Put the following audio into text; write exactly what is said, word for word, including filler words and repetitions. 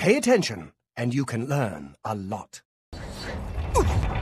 Pay attention, and you can learn a lot.